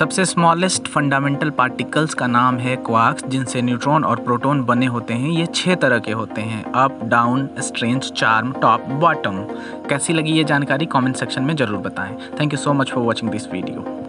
सबसे smallest fundamental particles का नाम है क्वार्क्स, जिनसे न्यूट्रॉन और प्रोटॉन बने होते हैं। ये 6 तरह के होते हैं: up, down, strange, charm, top, bottom. कैसी लगी ये जानकारी कमेंट सेक्शन में ज़रूर बताएं। Thank you so much for watching this video.